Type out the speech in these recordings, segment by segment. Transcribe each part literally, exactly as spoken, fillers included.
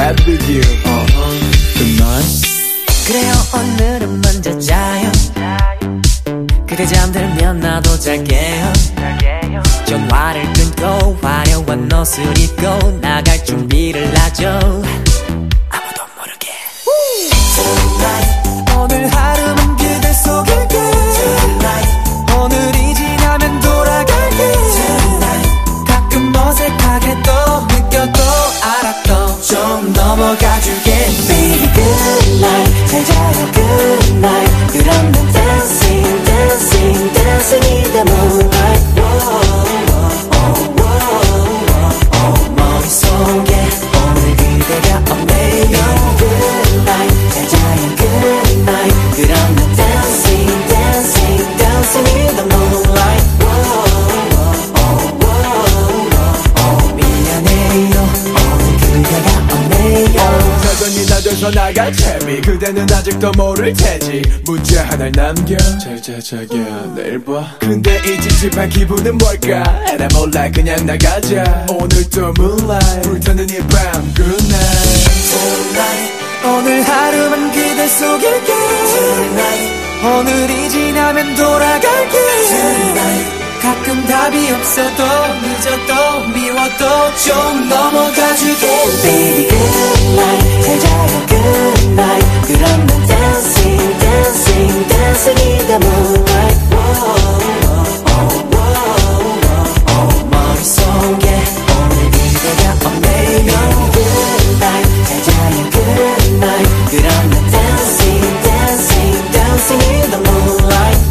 bed with you. uh-huh. Good night. 그래요 오늘은 먼저 자요. 그대 잠들면 나도 잘게요. 전화를 끊고 화려한 옷을 입고 나갈 준비를 하죠. 아무도 모르게. Tonight. 오늘 하루는 그대 속일게. Tonight. 오늘이 지나면 돌아갈게. Tonight. 가끔 어색하게 또 느껴도 알았던 좀 넘어가줄게. Baby good night. 잘 자요 good night. 그럼 난 dancing dancing dancing in the moonlight. 나져서 나갈 채비 그대는 아직도 모를 테지. 문제 하나를 남겨 잘자 자기야 내일 봐. 근데 이 찝찝한 기분은 뭘까. 에라 몰라 그냥 나가자. 오늘도 moonlight 불타는 이 밤 good night. Tonight. 오늘 하루만 그대 속일게. Tonight. 오늘이 지나면 돌아갈게. Tonight. 가끔 답이 없어도 늦어도 미워도 좀 넘어가줄게. Baby good night. 잘 자요 good night. 그럼 난 dancing dancing dancing in the moonlight. 머릿속에 오늘 그대가 없네요. Good night. 잘 자요 good night. 그럼 난 dancing dancing dancing in the moonlight.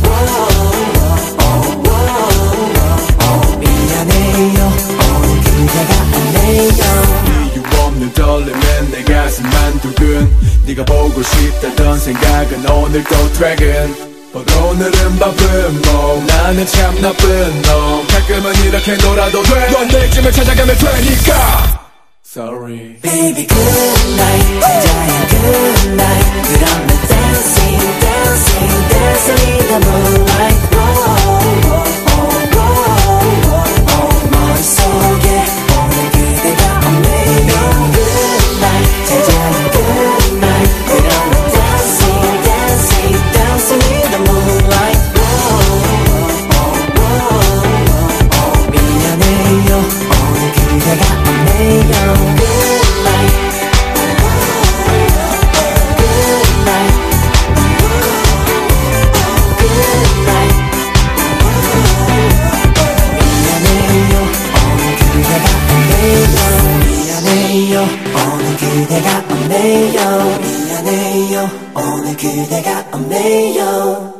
떨리면 내 가슴만 두근. 네가 보고 싶다던 생각은 오늘도 dragon. But 오늘은 바쁜 몸 나는 참 나쁜 놈. 가끔은 이렇게 놀아도 돼. 넌 내쯤을 찾아가면 되니까. Sorry. Baby good night. 잘 자요 good night. 그럼 난 dancing dancing dancing in the moonlight. 머릿속에 오늘 그대가 없네요. 오늘 그대가 없네요. 미안해요 오늘 그대가 없네요.